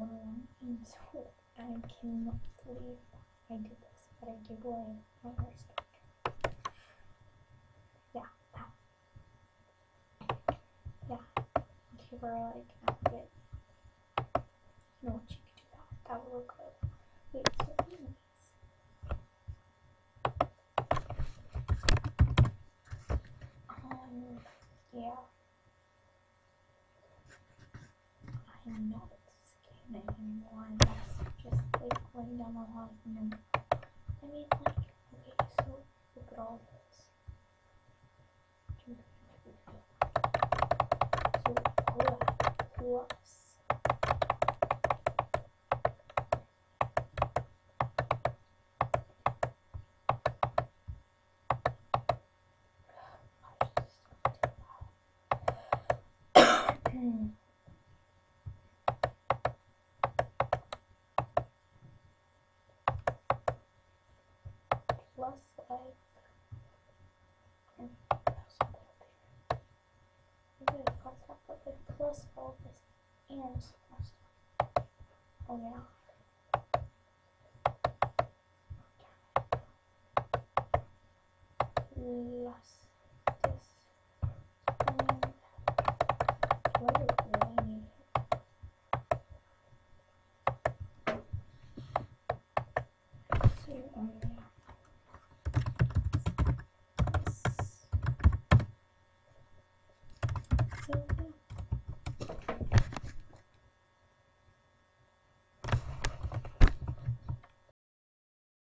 101, and so I cannot believe I did this, but I gave away my first cake. Yeah, that. Yeah, give her like an outfit. You know what, she could do that. That would look good. Wait, so anyways. Yeah. I'm not scanning anyone. That's just like laying down a lot of number. I mean, like, okay, so look at all this. So all that plus plus like maybe I fucked up, but like plus all this and plus. Oh yeah. Plus